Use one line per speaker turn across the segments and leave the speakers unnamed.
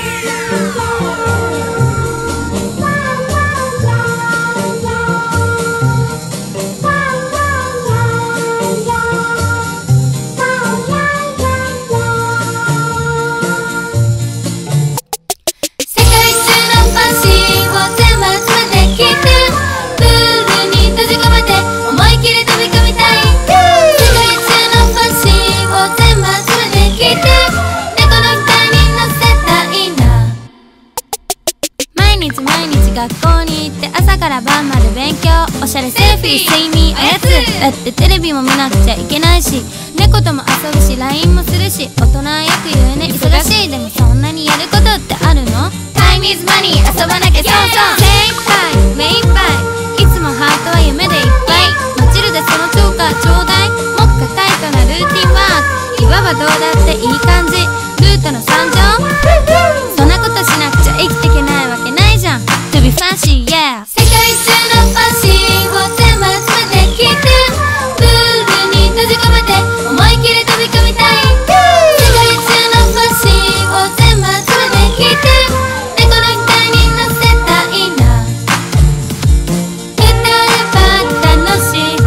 毎日学校に行って朝から晩まで勉強、おしゃれセルフィー睡眠おやつだってテレビも見なくちゃいけないし、猫とも遊ぶし LINE もするし、大人はよく言うね忙しい。でもそんなにやることってあるの？ Time is money 遊ばなきゃ損損。精一杯目いっぱい、いつもハートは夢でいっぱい。マチルダそのチョーカーちょうだい。目下タイトなルーティンワーク、いわばどうだっていい感じ。ルートの参上、そんなことしなくちゃ生きていけないわけないじゃん。 To be fancy yeah、 世界中のファンシーを全部集めて聞いて、プールに閉じ込めて思い切り飛び込みたい。世界中のファンシーを全部集めて聞いて、猫の額に乗せたいな。歌えば楽しい、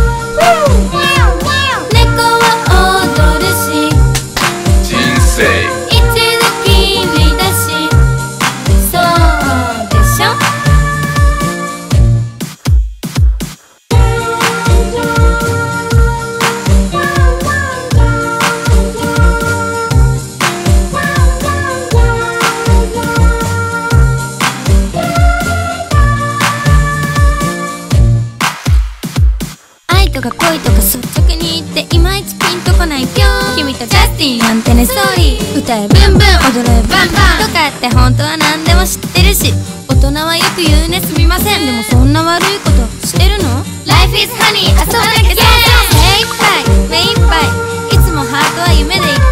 猫は踊るし、
人生
一度きりだし、そうでしょ。愛とか恋とか率直に言っていまいちピンとこない今日。君とジャスティンなんてねストーリー、歌えブンブン踊れバンバンとかって本当は何でも知ってるし、大人はよく言うねすみません。でもそんな悪いことしてるの？ Life is honey 遊ばなきゃ損損。精一杯目いっぱい、いつもハートは夢でいっぱい。